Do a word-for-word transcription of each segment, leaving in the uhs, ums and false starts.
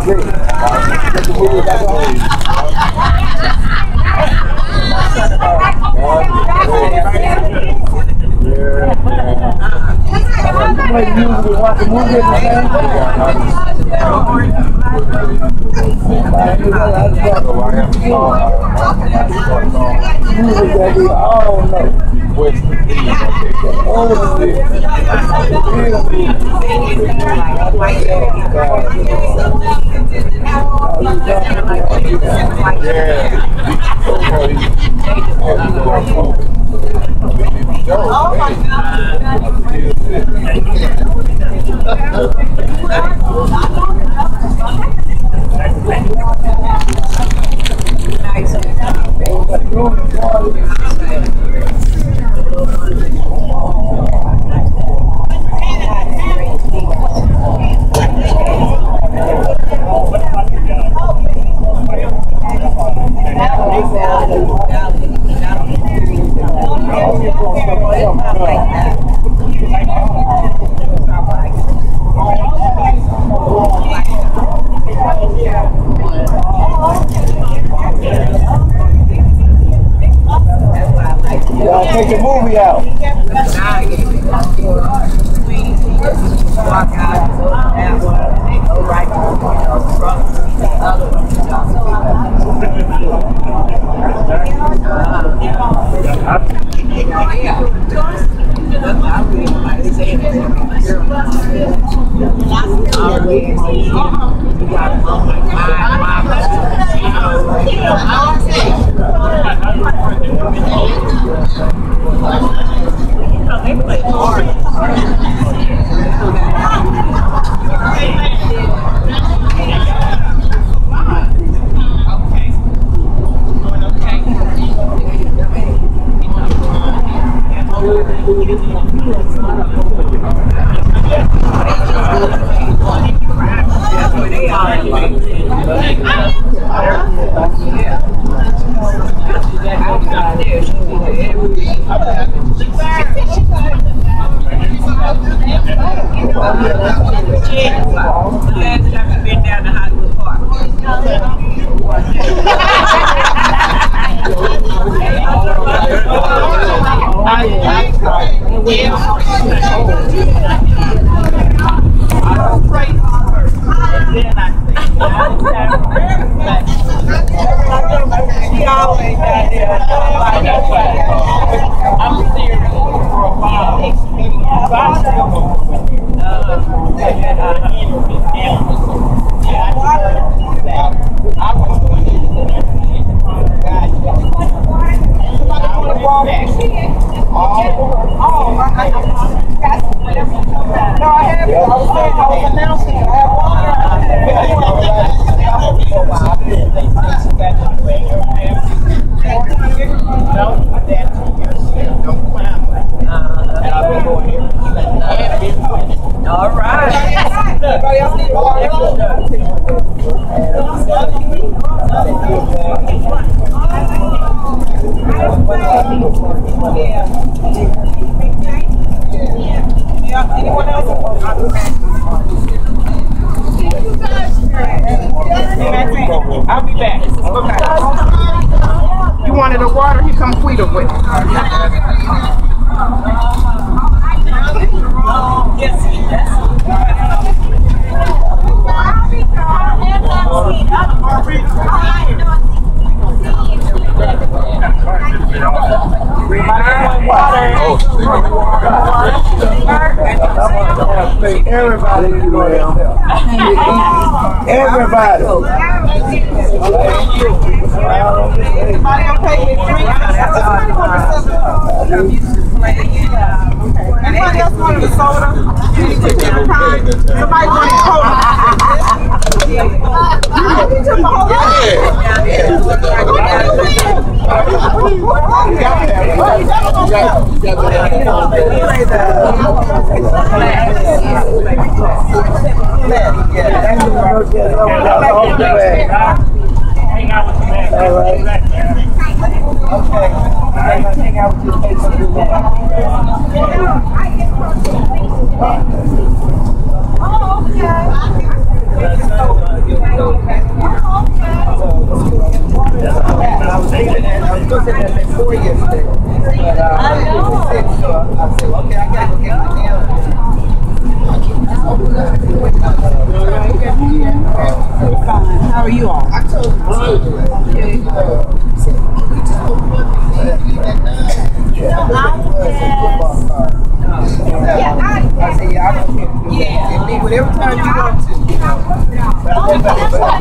I'll be back. Okay. You wanted a water? He come sweeter with it. Yes, yes. Everybody, everybody. Anybody else want a soda? Somebody want a cola? Hang out with the man. All right. Okay. Hang out with your face on your back. Oh, okay. was thinking that I was looking at that for yesterday, but uh, I was sick, so I said, okay, I gotta go get my nails done. How are you all? I told you. Okay. Yeah, I said, yeah, I don't care. Yeah. Me, whatever time you want to. But I went back to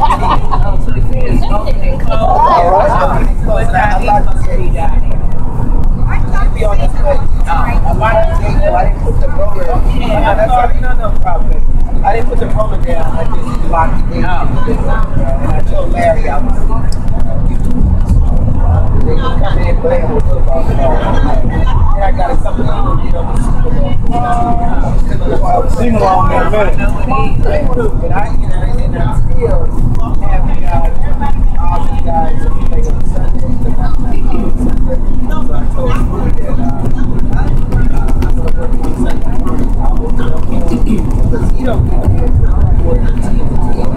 all right. I like to say that. Be on this way. I like to say, I didn't put the roller. That's all, no, no problem. I didn't put the roller down. I just locked it in. And I told Larry I was. They just come in playing with football. And I got a couple of, you know, I've seen along there, man. But I, you know, and I still have guys, all the guys that play on Sunday. So I told you that I'm going to work on Sunday. Because you don't get it for the team.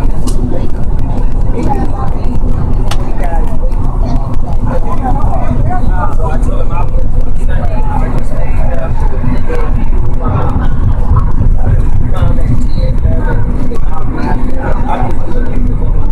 So I told him I would, you know, I just stayed up come at ten, I'll be looking for them.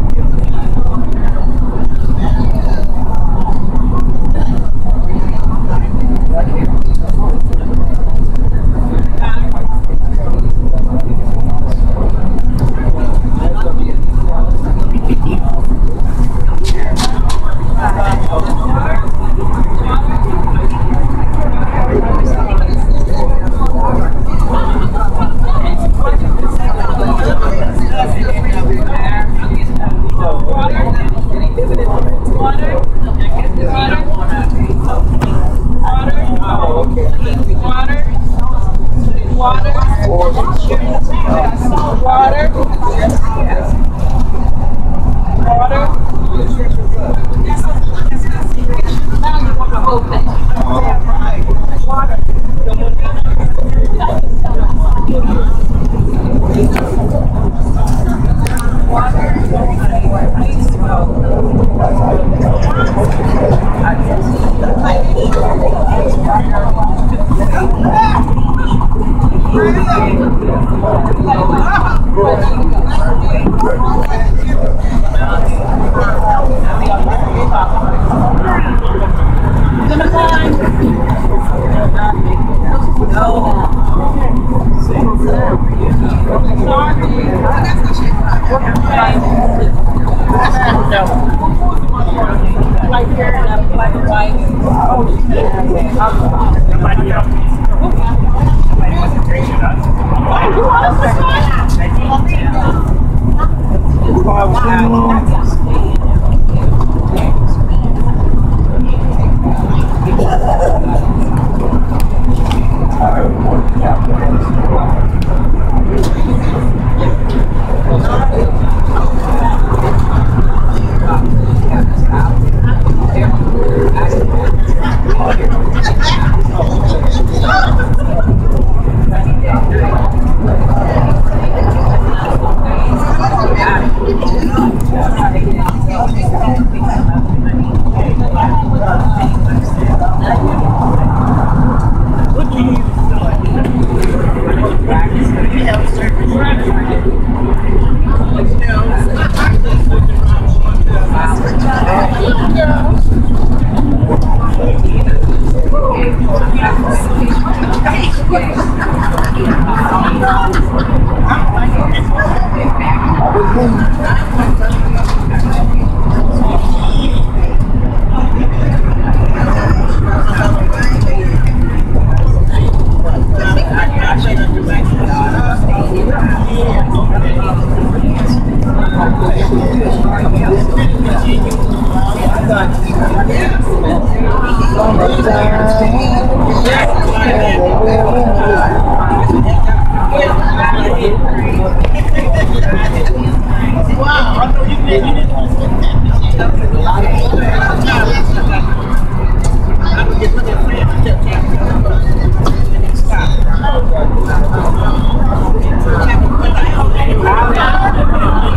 Wow.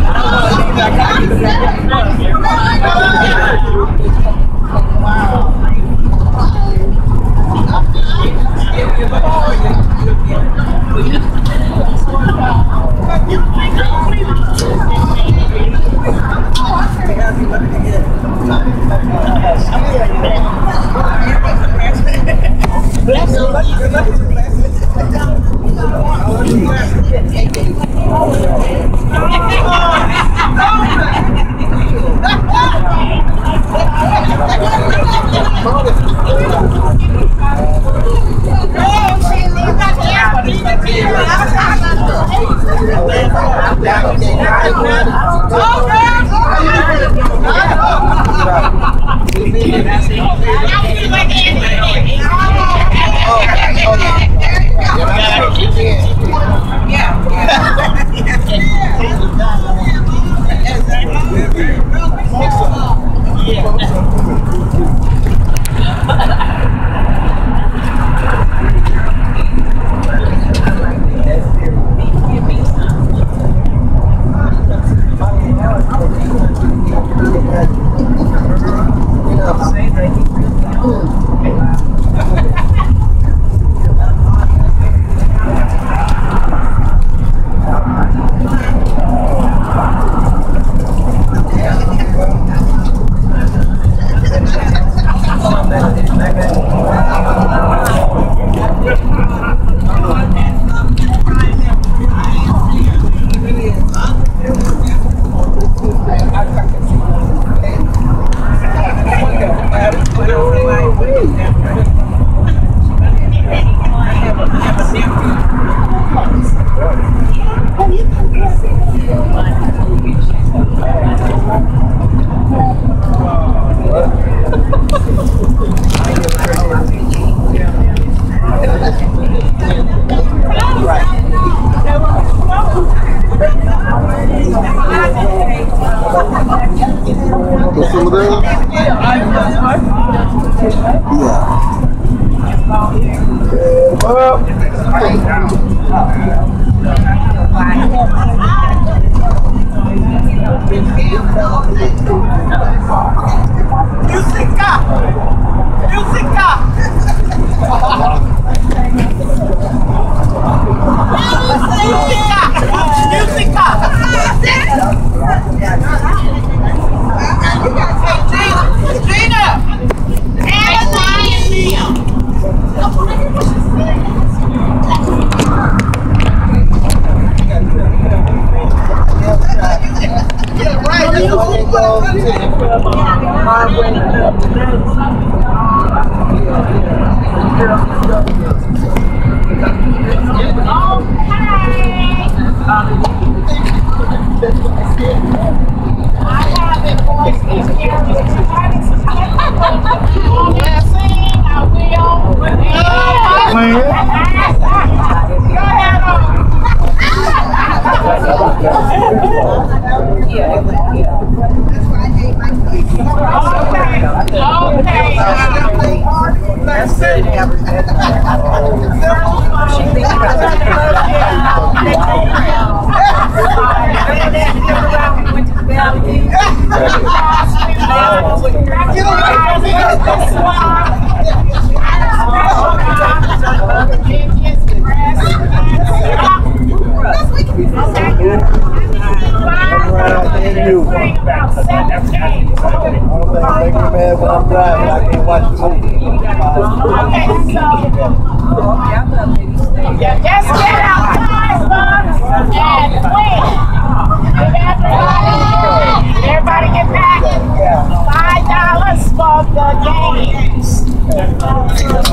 Five dollars for the games.